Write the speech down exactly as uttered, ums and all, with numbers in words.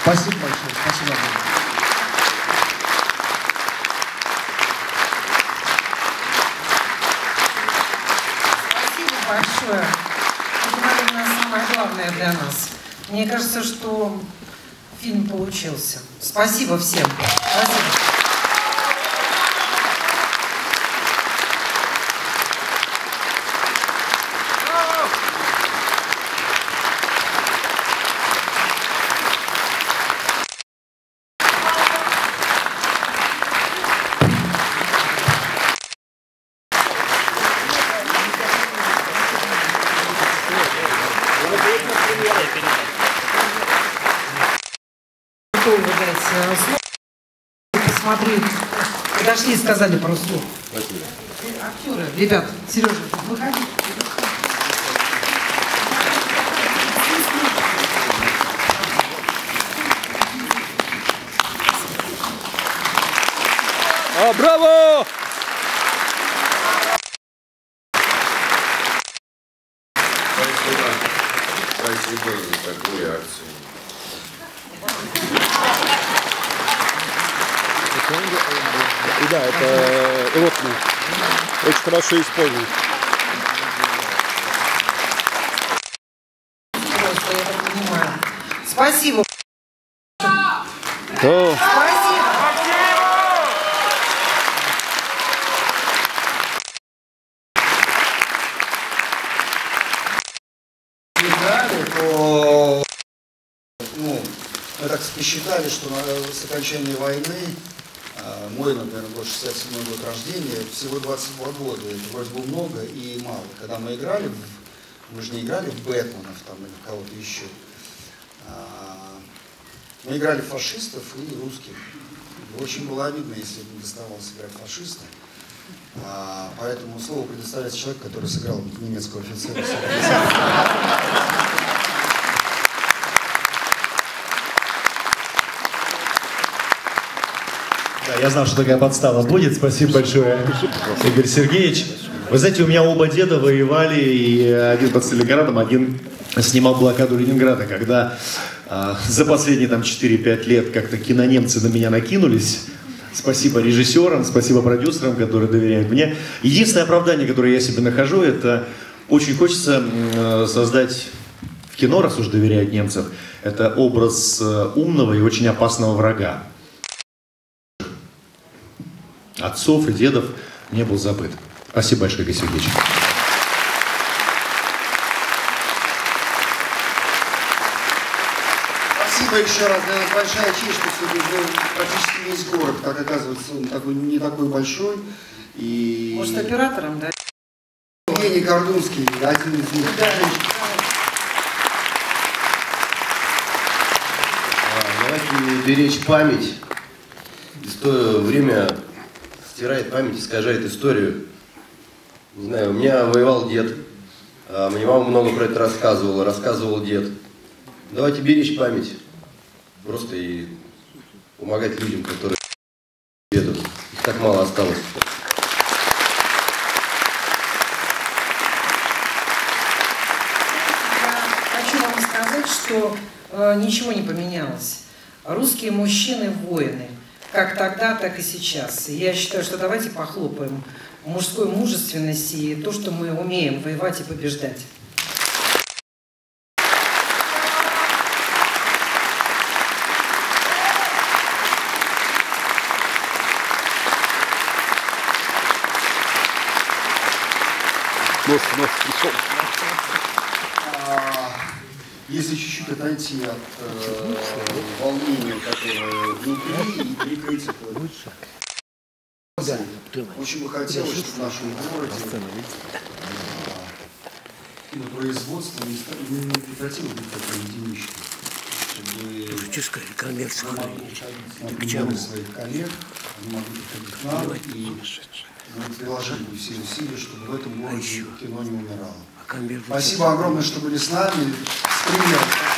Спасибо большое. Спасибо. Спасибо большое. Это, наверное, самое главное для нас. Мне кажется, что фильм получился. Спасибо всем. Спасибо. Посмотри, подошли и сказали пару слов. Спасибо. Актеры, ребят, Сережа, выходи. А, браво! Спасибо. Спасибо за такую акцию. И да, это ротный. Очень хорошо исполнен. Просто, я так понимаю. Спасибо. Да. Спасибо. Играли, то ну, мы так посчитали, что с окончания войны, мой, например, был шестьдесят седьмой год рождения, всего двадцать два года, это вроде бы много и мало. Когда мы играли, в, мы же не играли в Бэтменов там, или в кого-то еще, мы играли в фашистов и русских. И очень было обидно, если бы не доставалось играть фашиста. А, поэтому слово предоставляется человеку, который сыграл немецкого офицера. Да, я знал, что такая подстава будет. Спасибо большое, Игорь Сергеевич. Вы знаете, у меня оба деда воевали, и один под Сталинградом, один снимал блокаду Ленинграда. Когда э, за последние там четыре-пять лет как-то кинонемцы на меня накинулись, спасибо режиссерам, спасибо продюсерам, которые доверяют мне. Единственное оправдание, которое я себе нахожу, это очень хочется э, создать в кино, раз уж доверяют немцам, это образ э, умного и очень опасного врага. Отцов и дедов не был забыт. Спасибо большое, Игорь Сергеевич. Спасибо еще раз. Для нас большая честь, что сегодня был практически весь город, как оказывается, он такой, не такой большой. И... Может, оператором, да? Евгений Гордунский, один из них. Да. Давайте беречь память. Время стирает память, искажает историю. Не знаю, у меня воевал дед. Мне мама много про это рассказывала, рассказывал дед. Давайте беречь память. Просто и помогать людям, которые бедуют. Их так мало осталось. Я хочу вам сказать, что э, ничего не поменялось. Русские мужчины воины. Как тогда, так и сейчас. И я считаю, что давайте похлопаем мужской мужественности и то, что мы умеем воевать и побеждать. Нос, нос, пришел. Если чуть-чуть отойти от э, волнения, которое внутри, и прикрыть это. Очень бы хотелось, чтобы в нашем городе э, производство не, не, не прекратило быть такой единичной. Чтобы мы могли ходить на своих коллег, они могли ходить к нам, и мы приложили бы все усилия, чтобы в этом городе кино не умирало. Спасибо огромное, что были с нами. С примером.